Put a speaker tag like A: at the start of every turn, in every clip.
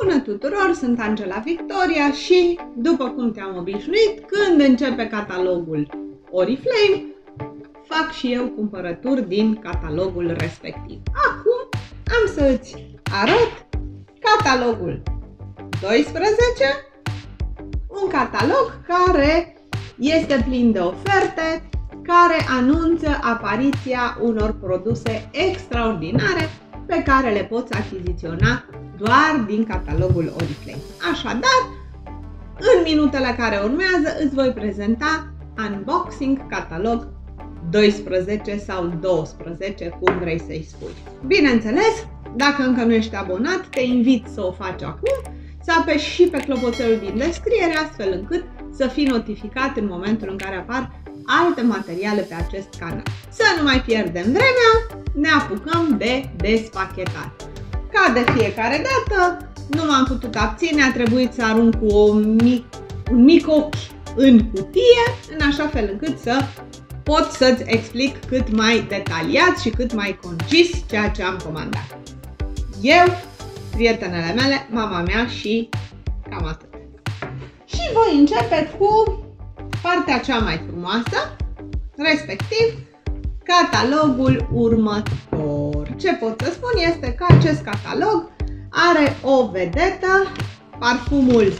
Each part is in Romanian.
A: Bună tuturor, sunt Angela Victoria și, după cum te-am obișnuit, când începe catalogul Oriflame, fac și eu cumpărături din catalogul respectiv. Acum am să îți arăt catalogul 12, un catalog care este plin de oferte, care anunță apariția unor produse extraordinare pe care le poți achiziționa doar din catalogul Oriflame. Așadar, în minutele care urmează îți voi prezenta unboxing catalog 12 sau 12, cum vrei să-i spui. Bineînțeles, dacă încă nu ești abonat, te invit să o faci acum, să apeși și pe clopoțelul din descriere, astfel încât să fii notificat în momentul în care apar alte materiale pe acest canal. Să nu mai pierdem vremea, ne apucăm de despachetat. Ca de fiecare dată, nu m-am putut abține, a trebuit să arunc cu un mic ochi în cutie, în așa fel încât să pot să-ți explic cât mai detaliat și cât mai concis ceea ce am comandat. Eu, prietenele mele, mama mea și cam atât. Și voi începe cu partea cea mai frumoasă, respectiv catalogul următor. Ce pot să spun este că acest catalog are o vedetă, parfumul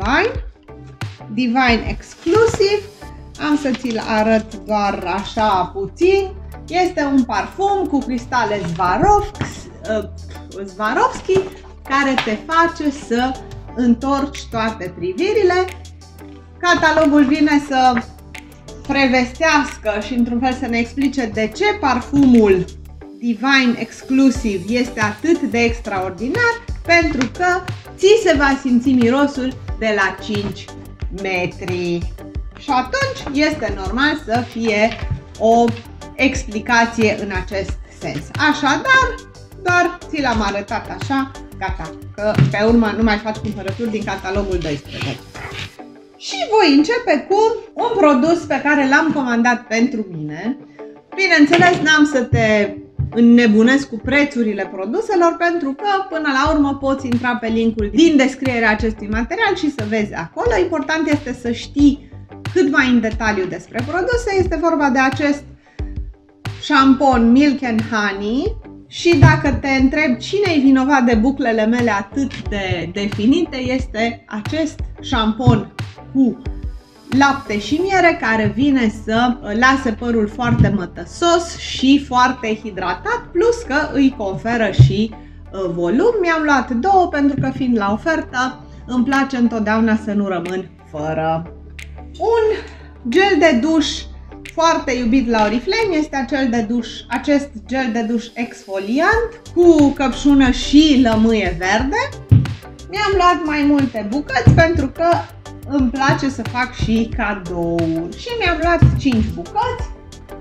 A: Divine Exclusive. Am să ți-l arăt doar așa puțin. Este un parfum cu cristale Swarovski care te face să întorci toate privirile. Catalogul vine să prevestească și într-un fel să ne explice de ce parfumul Divine Exclusive este atât de extraordinar, pentru că ți se va simți mirosul de la 5 metri. Și atunci este normal să fie o explicație în acest sens. Așadar, doar ți l-am arătat așa, gata, că pe urmă nu mai faci cumpărături din catalogul 12. Și voi începe cu un produs pe care l-am comandat pentru mine. Bineînțeles, n-am să te înnebunesc cu prețurile produselor, pentru că până la urmă poți intra pe linkul din descrierea acestui material și să vezi acolo. Important este să știi cât mai în detaliu despre produse. Este vorba de acest șampon Milk and Honey. Și dacă te întrebi cine e vinovat de buclele mele atât de definite, este acest șampon cu lapte și miere, care vine să lase părul foarte mătăsos și foarte hidratat, plus că îi conferă și volum. Mi-am luat două pentru că, fiind la ofertă, îmi place întotdeauna să nu rămân fără. Un gel de duș foarte iubit la Oriflame este acest gel de duș exfoliant cu căpșună și lămâie verde. Mi-am luat mai multe bucăți pentru că îmi place să fac și cadouri și mi-am luat 5 bucăți.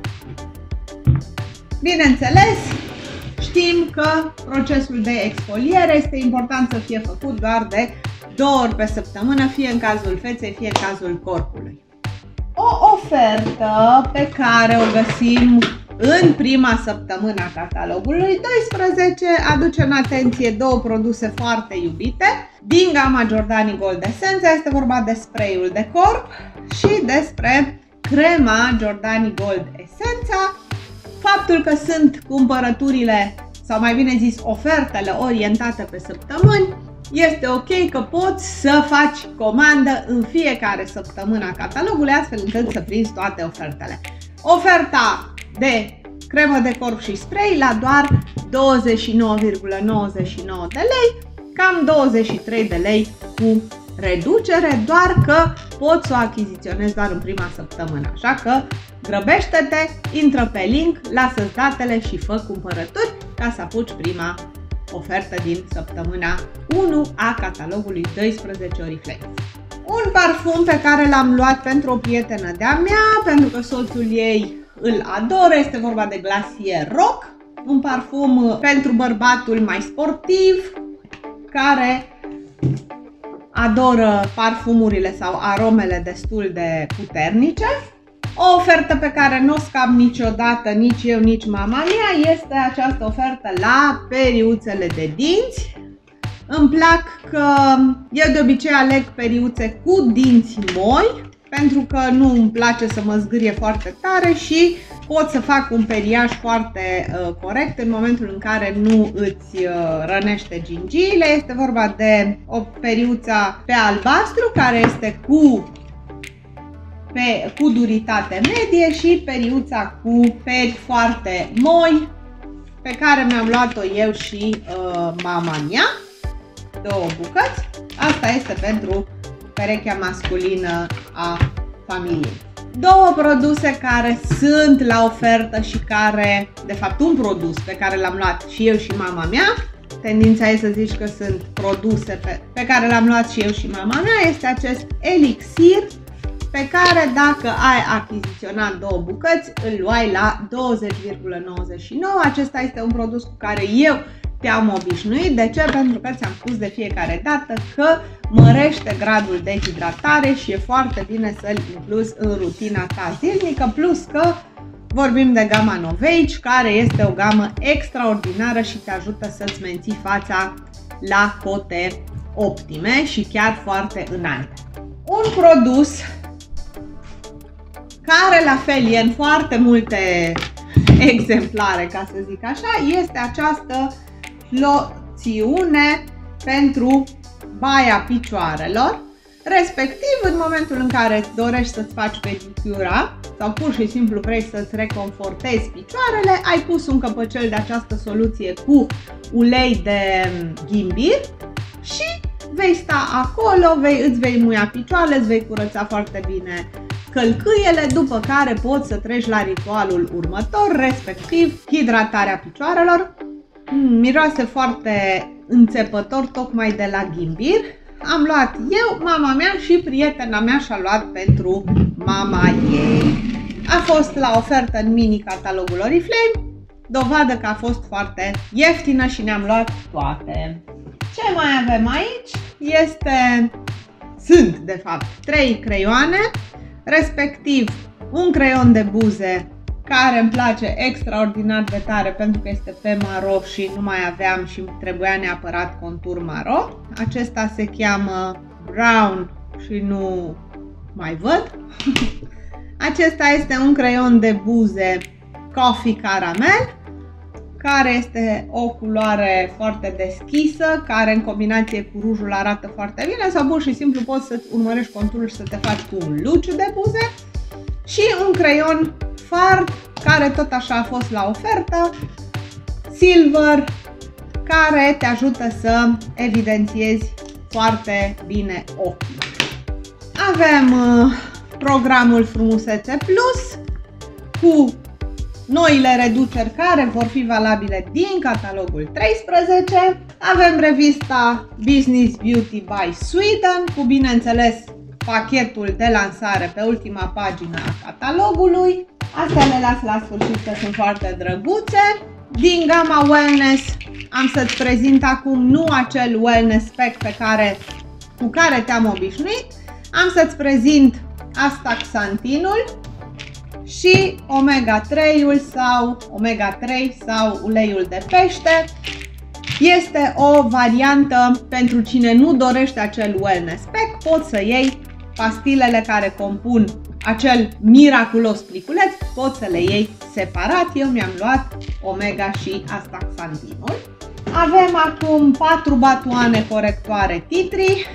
A: Bineînțeles, știm că procesul de exfoliere este important să fie făcut doar de 2 ori pe săptămână, fie în cazul feței, fie în cazul corpului. O ofertă pe care o găsim în prima săptămână a catalogului 12 aduce în atenție două produse foarte iubite din gama Giordani Gold Essența. Este vorba de spray-ul de corp și despre crema Giordani Gold Essența. Faptul că sunt cumpărăturile, sau mai bine zis ofertele orientate pe săptămâni, este ok că poți să faci comandă în fiecare săptămână a catalogului, astfel încât să prinzi toate ofertele. Oferta de cremă de corp și spray la doar 29,99 de lei, cam 23 de lei cu reducere, doar că poți să o achiziționezi doar în prima săptămână. Așa că grăbește-te, intră pe link, lasă-ți datele și fă cumpărături ca să apuci prima ofertă din săptămâna 1 a catalogului 12 Oriflame. Un parfum pe care l-am luat pentru o prietenă de-a mea, pentru că soțul ei îl adoră, este vorba de Glacier Rock, un parfum pentru bărbatul mai sportiv, care adoră parfumurile sau aromele destul de puternice. O ofertă pe care nu o scap niciodată, nici eu, nici mama mea, este această ofertă la periuțele de dinți. Îmi plac că eu de obicei aleg periuțe cu dinți moi, pentru că nu îmi place să mă zgârie foarte tare și pot să fac un periaj foarte corect în momentul în care nu îți rănește gingiile. Este vorba de o periuță pe albastru care este cu duritate medie și periuța cu peri foarte moi, pe care mi-am luat-o eu și mama mea, 2 bucăți. Asta este pentru perechea masculină a familiei. 2 produse care sunt la ofertă și care, de fapt un produs pe care l-am luat și eu și mama mea. Tendința e să zici că sunt produse pe care l-am luat și eu și mama mea. Este acest elixir pe care dacă ai achiziționat 2 bucăți, îl luai la 20,99. Acesta este un produs cu care eu te-am obișnuit. De ce? Pentru că ți-am spus de fiecare dată că mărește gradul de hidratare și e foarte bine să-l incluzi în rutina ta zilnică, plus că vorbim de gama Novage, care este o gamă extraordinară și te ajută să-ți menții fața la cote optime și chiar foarte înalte. Un produs care la fel e în foarte multe exemplare, ca să zic așa, este această loțiune pentru baia picioarelor, respectiv în momentul în care îți dorești să-ți faci pedicura sau pur și simplu vrei să-ți reconfortezi picioarele, ai pus un căpăcel de această soluție cu ulei de ghimbir și vei sta acolo, îți vei muia picioarele, îți vei curăța foarte bine călcâiele, după care poți să treci la ritualul următor, respectiv hidratarea picioarelor. Miroase foarte înțepător, tocmai de la ghimbir. Am luat eu, mama mea și prietena mea și-a luat pentru mama ei. A fost la ofertă în mini catalogul Oriflame, dovadă că a fost foarte ieftină și ne-am luat toate. Ce mai avem aici? Sunt de fapt 3 creioane, respectiv un creion de buze care îmi place extraordinar de tare pentru că este pe maro și nu mai aveam și trebuia neapărat contur maro. Acesta se cheamă Brown și nu mai văd. Acesta este un creion de buze Coffee Caramel, care este o culoare foarte deschisă, care în combinație cu rujul arată foarte bine, sau pur și simplu poți să-ți urmărești conturul și să te faci cu un luci de buze. Și un creion fard, care tot așa a fost la ofertă, Silver, care te ajută să evidențiezi foarte bine ochii. Avem programul Frumusețe Plus cu noile reduceri care vor fi valabile din catalogul 13. Avem revista Business Beauty by Sweden cu, bineînțeles, pachetul de lansare pe ultima pagină a catalogului. Astea le las la sfârșit că sunt foarte drăguțe. Din gama Wellness am să-ți prezint acum nu acel Wellness Pack cu care te-am obișnuit. Am să-ți prezint astaxantinul și omega-3 sau uleiul de pește. Este o variantă pentru cine nu dorește acel Wellness Pack. Poți să iei pastilele care compun acel miraculos pliculeț, poți să le iei separat. Eu mi-am luat omega și astaxantinul. Avem acum 4 batoane corectoare Titri.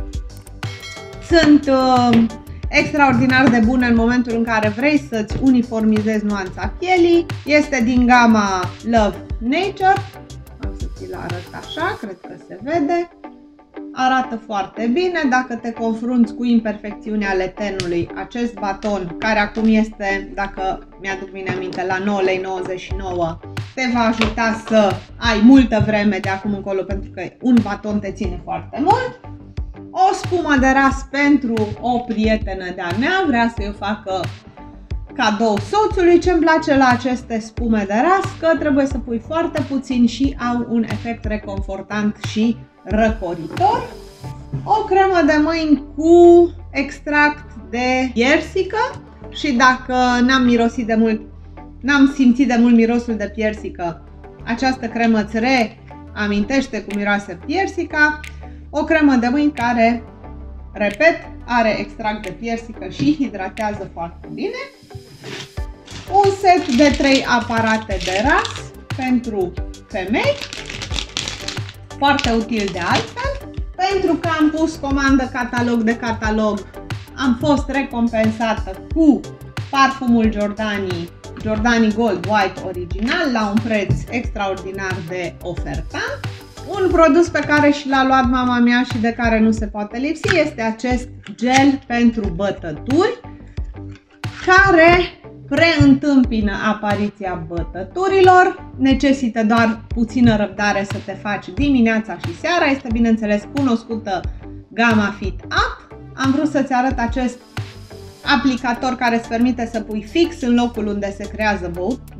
A: Sunt extraordinar de bune în momentul în care vrei să-ți uniformizezi nuanța pielii. Este din gama Love Nature. Am să ți-l arăt așa, cred că se vede. Arată foarte bine. Dacă te confrunți cu imperfecțiuni ale tenului, acest baton, care acum este, dacă mi-aduc bine aminte, la 9,99 lei, te va ajuta să ai multă vreme de acum încolo, pentru că un baton te ține foarte mult. O spumă de ras pentru o prietenă de-a mea, vrea să-i o facă cadou soțului. Ce-mi place la aceste spume de ras, că trebuie să pui foarte puțin și au un efect reconfortant și răcoritor. O cremă de mâini cu extract de piersică și dacă n-am simțit de mult mirosul de piersică, această cremă îți amintește cum miroase piersica, o cremă de mâini care, repet, are extract de piersică și hidratează foarte bine, un set de 3 aparate de ras pentru femei, foarte util de altfel, pentru că am pus comandă catalog de catalog, am fost recompensată cu parfumul Giordani Gold White original la un preț extraordinar de ofertant. Un produs pe care și l-a luat mama mea și de care nu se poate lipsi este acest gel pentru bătături, care preîntâmpină apariția bătăturilor, necesită doar puțină răbdare să te faci dimineața și seara, este bineînțeles cunoscută gama Fit Up. Am vrut să-ți arăt acest aplicator care îți permite să pui fix în locul unde se creează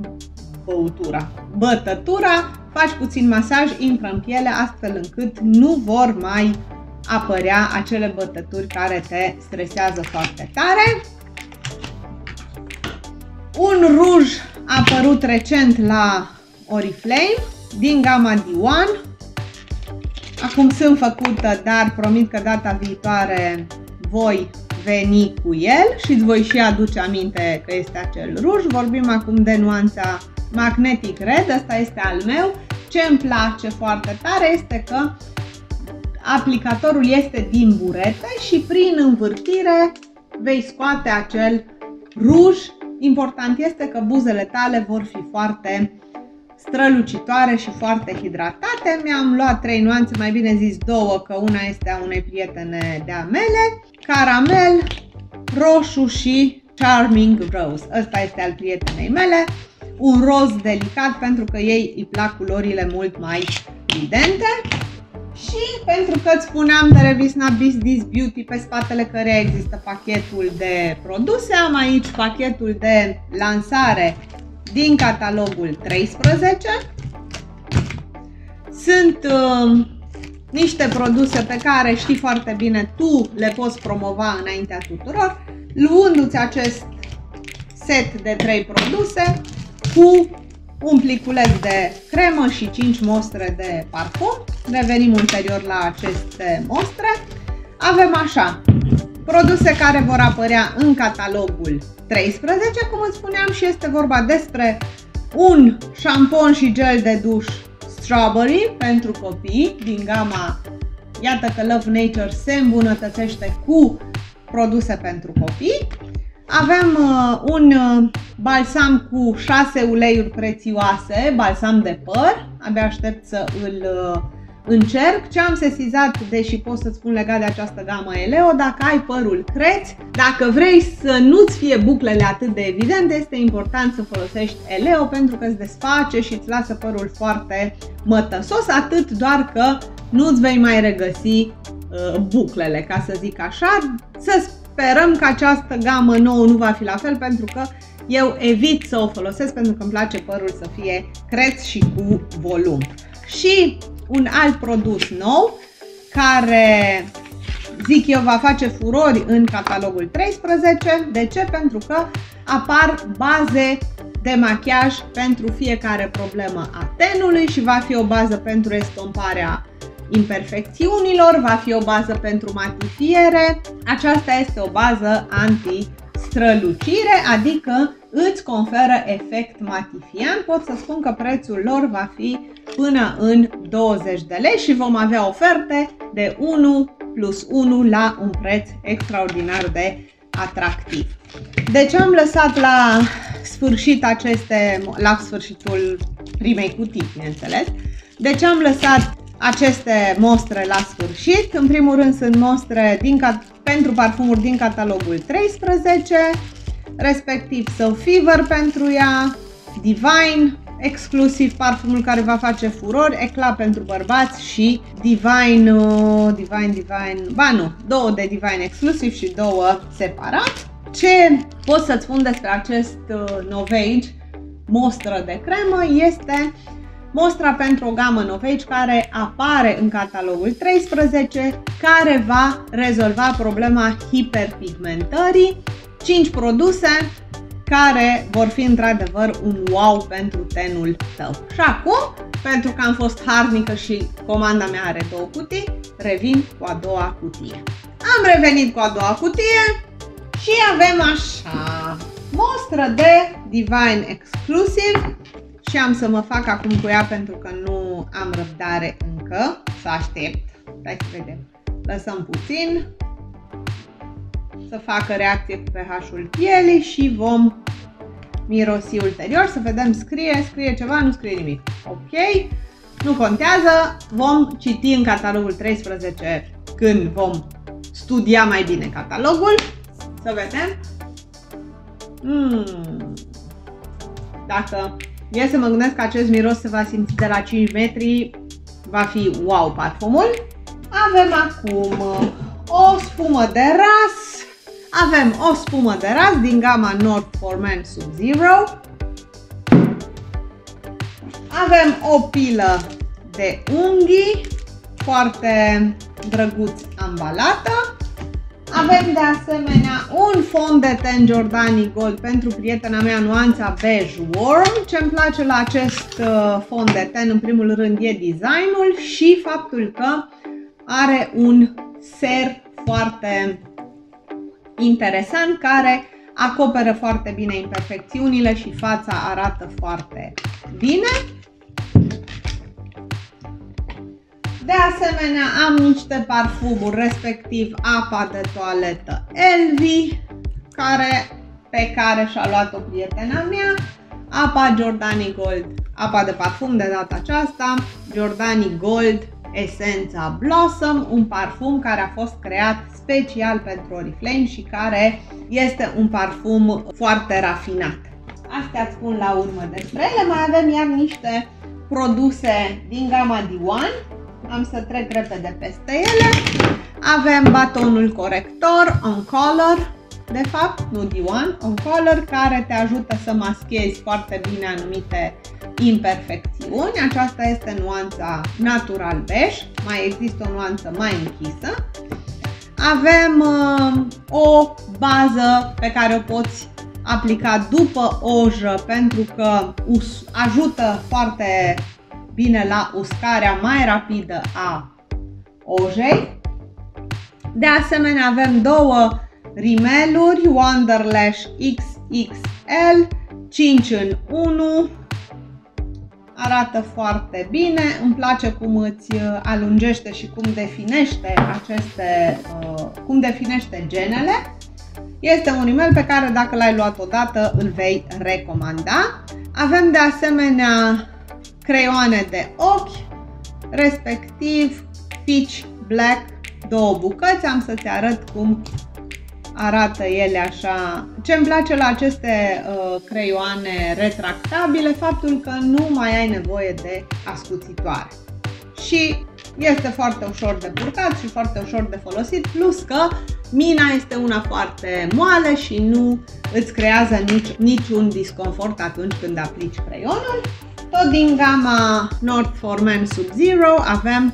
A: bătătura, faci puțin masaj, intră în piele astfel încât nu vor mai apărea acele bătături care te stresează foarte tare. Un ruj apărut recent la Oriflame din gama D1. Acum sunt făcută, dar promit că data viitoare voi veni cu el și îți voi și aduce aminte că este acel ruj. Vorbim acum de nuanța Magnetic Red, ăsta este al meu. Ce îmi place foarte tare este că aplicatorul este din burete și prin învârtire vei scoate acel ruj. Important este că buzele tale vor fi foarte strălucitoare și foarte hidratate. Mi-am luat 3 nuanțe, mai bine zis 2, că una este a unei prietene de-a mele. Caramel, roșu și Charming Rose. Ăsta este al prietenei mele. Un roz delicat pentru că ei îi plac culorile mult mai evidente. Și pentru că îți spuneam de revista Be This Beauty, pe spatele căreia există pachetul de produse, am aici pachetul de lansare din catalogul 13. Sunt niște produse pe care știi foarte bine tu le poți promova înaintea tuturor, luându-ți acest set de 3 produse cu un pliculeț de cremă și 5 mostre de parfum. Revenim ulterior la aceste mostre. Avem așa, produse care vor apărea în catalogul 13, cum îți spuneam, și este vorba despre un șampon și gel de duș Strawberry pentru copii din gama, iată că Love Nature se îmbunătățește cu produse pentru copii. Avem un balsam cu 6 uleiuri prețioase, balsam de păr, abia aștept să îl încerc. Ce am sesizat, deși pot să-ți spun legat de această gamă Eleo, dacă ai părul creț, dacă vrei să nu-ți fie buclele atât de evidente, este important să folosești Eleo pentru că îți desface și îți lasă părul foarte mătăsos, atât doar că nu-ți vei mai regăsi buclele, ca să zic așa. Să sperăm că această gamă nouă nu va fi la fel, pentru că eu evit să o folosesc pentru că îmi place părul să fie creț și cu volum. Și un alt produs nou care, zic eu, va face furori în catalogul 13. De ce? Pentru că apar baze de machiaj pentru fiecare problemă a tenului și va fi o bază pentru estomparea imperfecțiunilor, va fi o bază pentru matifiere. Aceasta este o bază anti-strălucire, adică îți conferă efect matifiant. Pot să spun că prețul lor va fi până în 20 de lei și vom avea oferte de 1+1 la un preț extraordinar de atractiv. Deci am lăsat la sfârșit la sfârșitul primei cutii, bineînțeles. Deci am lăsat aceste mostre la sfârșit. În primul rând sunt mostre pentru parfumuri din catalogul 13, respectiv So Fever pentru ea, Divine, exclusiv parfumul care va face furori, Eclat pentru bărbați și Divine, două de Divine exclusiv și 2 separat. Ce pot să-ți spun despre acest Novage mostră de cremă este mostra pentru o gamă Novage care apare în catalogul 13, care va rezolva problema hiperpigmentării. 5 produse care vor fi într-adevăr un wow pentru tenul tău. Și acum, pentru că am fost harnică și comanda mea are 2 cutii, revin cu a doua cutie. Am revenit cu a doua cutie și avem așa, mostră de Divine Exclusive și am să mă fac acum cu ea pentru că nu am răbdare încă să aștept. Hai să vedem. Lăsăm puțin să facă reacție cu pH-ul pielii și vom mirosi ulterior, să vedem scrie ceva, nu scrie nimic. Ok, nu contează, vom citi în catalogul 13 când vom studia mai bine catalogul. Să vedem. Dacă e să mă gândesc că acest miros se va simți de la 5 metri, va fi wow parfumul. Avem acum o spumă de ras. Avem o spumă de ras din gama North for Men Sub-Zero. Avem o pilă de unghii, foarte drăguț ambalată. Avem de asemenea un fond de ten Giordani Gold pentru prietena mea, nuanța Beige Warm. Ce-mi place la acest fond de ten, în primul rând, e designul și faptul că are un ser foarte interesant care acoperă foarte bine imperfecțiunile și fața arată foarte bine. De asemenea, am niște parfumuri, respectiv apa de toaletă Elvi, pe care și-a luat-o prietena mea, apa Giordani Gold, apa de parfum de data aceasta, Giordani Gold Esența Blossom, un parfum care a fost creat special pentru Oriflame și care este un parfum foarte rafinat. Astea îți spun la urmă despre ele. Mai avem iar niște produse din gama D1. Am să trec repede peste ele. Avem batonul corector On Color, de fapt, nu D1, On Color, care te ajută să maschezi foarte bine anumite imperfecțiuni. Aceasta este nuanța Natural Beige, mai există o nuanță mai închisă. Avem o bază pe care o poți aplica după ojă pentru că ajută foarte bine la uscarea mai rapidă a ojei. De asemenea, avem două rimeluri Wonderlash XXL 5 în 1. Arată foarte bine, îmi place cum îți alungește și cum definește genele. Este un rimel pe care dacă l-ai luat odată îl vei recomanda. Avem de asemenea creioane de ochi, respectiv Peach Black, 2 bucăți. Am să-ți arăt cum arată ele așa. Ce îmi place la aceste creioane retractabile, faptul că nu mai ai nevoie de ascuțitoare. Și este foarte ușor de purtat și foarte ușor de folosit, plus că mina este una foarte moale și nu îți creează niciun disconfort atunci când aplici creionul. Tot din gama North for Men Sub-Zero avem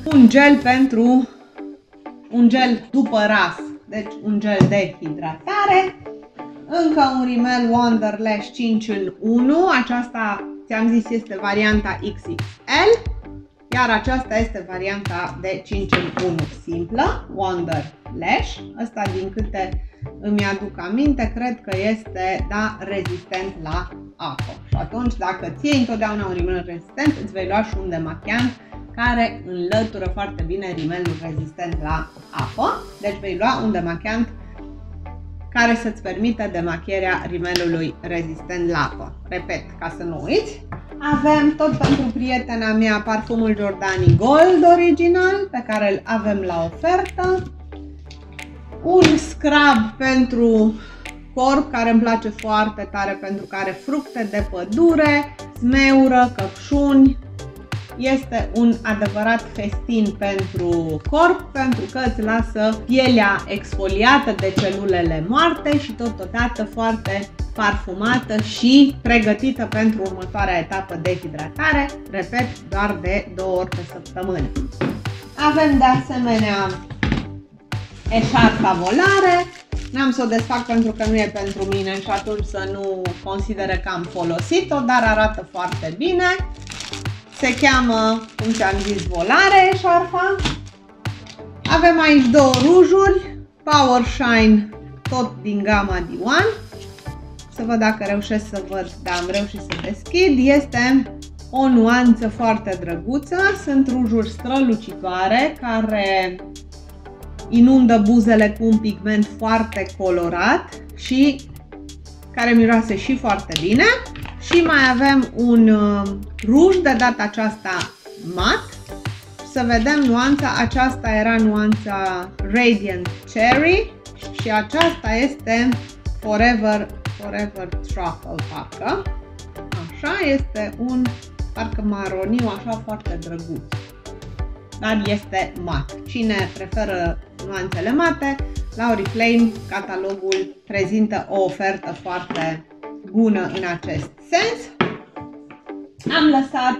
A: un gel după ras, deci un gel de hidratare. Încă un rimel Wonderlash 5 în 1, aceasta ți-am zis este varianta XXL, iar aceasta este varianta de 5 în 1 simplă, Wonderlash. Ăsta, din câte îmi aduc aminte, cred că este, da, rezistent la apă. Și atunci, dacă ți iei întotdeauna un rimel rezistent, îți vei lua și un demachiant care înlătură foarte bine rimelul rezistent la apă. Deci vei lua un demachiant care să-ți permită demachierea rimelului rezistent la apă. Repet, ca să nu uiți. Avem tot pentru prietena mea parfumul Giordani Gold original, pe care îl avem la ofertă. Un scrub pentru corp, care îmi place foarte tare pentru că are fructe de pădure, smeură, căpșuni. Este un adevărat festin pentru corp, pentru că îți lasă pielea exfoliată de celulele moarte și totodată foarte parfumată și pregătită pentru următoarea etapă de hidratare, repet, doar de 2 ori pe săptămână. Avem de asemenea eșarfa volare N-am să o desfac pentru că nu e pentru mine și atunci să nu considere că am folosit-o, dar arată foarte bine. Se cheamă, cum ți-am zis, volare șarfa. Avem aici două rujuri, Power Shine, tot din gama D1. Să văd dacă reușesc să văd, da, am reușit să deschid. Este o nuanță foarte drăguță, sunt rujuri strălucitoare care inundă buzele cu un pigment foarte colorat și care miroase și foarte bine. Și mai avem un ruj, de data aceasta mat. Să vedem nuanța, aceasta era nuanța Radiant Cherry și aceasta este Forever Truffle, parcă. Așa, este un parcă maroniu, așa foarte drăguț. Dar este mat. Cine preferă nuanțele mate, la Oriflame catalogul prezintă o ofertă foarte bună în acest sens. Am lăsat,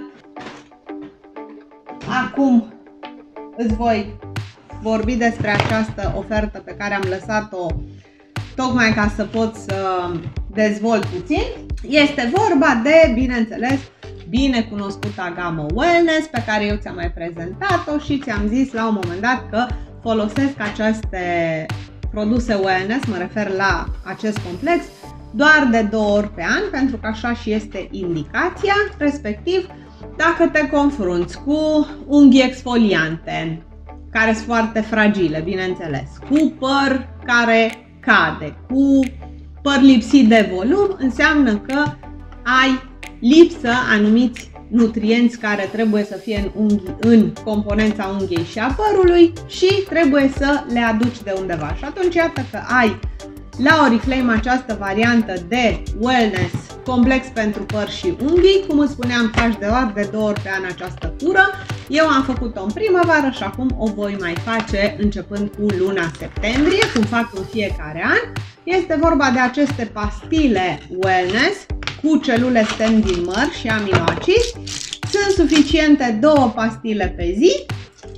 A: acum îți voi vorbi despre această ofertă pe care am lăsat-o tocmai ca să pot să dezvolt puțin. Este vorba de, bineînțeles, binecunoscuta gamă Wellness pe care eu ți-am mai prezentat-o și ți-am zis la un moment dat că folosesc aceste produse Wellness, mă refer la acest complex, doar de 2 ori pe an, pentru că așa și este indicația, respectiv dacă te confrunți cu unghii exfoliante, care sunt foarte fragile, bineînțeles, cu păr care cade, cu păr lipsit de volum, înseamnă că ai lipsă anumiți nutrienți care trebuie să fie în componența unghiei și a părului și trebuie să le aduci de undeva. Și atunci iată că ai la Oriflame această variantă de Wellness complex pentru păr și unghii. Cum îți spuneam, faci de 2 ori pe an această cură. Eu am făcut-o în primăvară și acum o voi mai face începând cu luna septembrie, cum fac în fiecare an. Este vorba de aceste pastile Wellness cu celule stem din măr și aminoacizi. Sunt suficiente 2 pastile pe zi,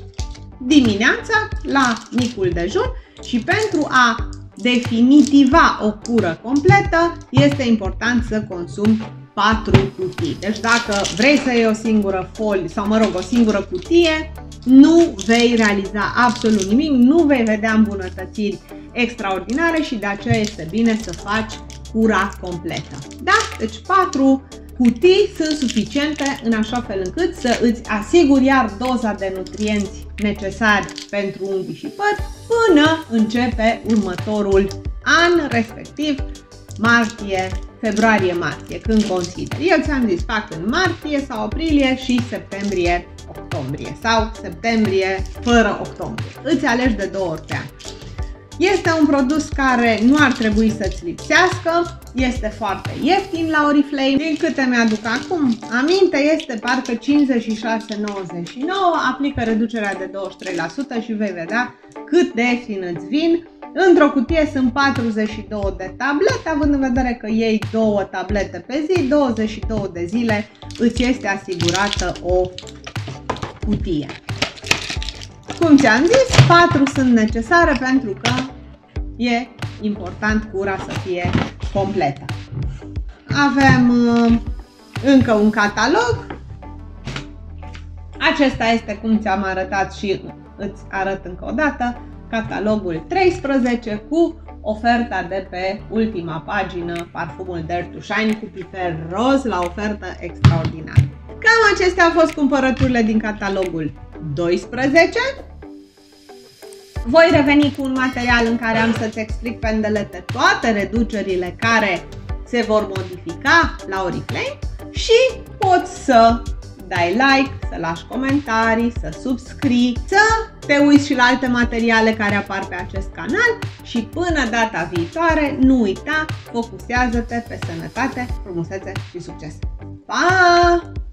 A: dimineața, la micul dejun, și pentru a definitiva o cură completă este important să consumi 4 cutii. Deci dacă vrei să iei o singură folie sau, mă rog, o singură cutie, nu vei realiza absolut nimic, nu vei vedea îmbunătățiri extraordinare și de aceea este bine să faci cura completă. Da? Deci 4 cutii sunt suficiente în așa fel încât să îți asiguri iar doza de nutrienți necesari pentru unghii și păr până începe următorul an, respectiv martie, februarie-martie, când consideri. Eu ți-am zis, fac în martie sau aprilie și septembrie-octombrie sau septembrie fără octombrie. Îți alegi de 2 ori pe an. Este un produs care nu ar trebui să-ți lipsească, este foarte ieftin la Oriflame. Din câte mi-aduc acum aminte, este parcă 56,99, aplică reducerea de 23% și vei vedea cât de ieftin îți vin. Într-o cutie sunt 42 de tablete, având în vedere că iei 2 tablete pe zi, 22 de zile îți este asigurată o cutie. Cum ți-am zis, 4 sunt necesare pentru că e important cura să fie completă. Avem încă un catalog. Acesta este, cum ți-am arătat și îți arăt încă o dată, catalogul 13 cu oferta de pe ultima pagină, parfumul Dare to Shine cu piper roz la ofertă extraordinară. Cam acestea au fost cumpărăturile din catalogul 12. Voi reveni cu un material în care am să-ți explic pe îndelete toate reducerile care se vor modifica la Oriflame și poți să dai like, să lași comentarii, să subscrii, să te uiți și la alte materiale care apar pe acest canal și până data viitoare, nu uita, focusează-te pe sănătate, frumusețe și succes! Pa!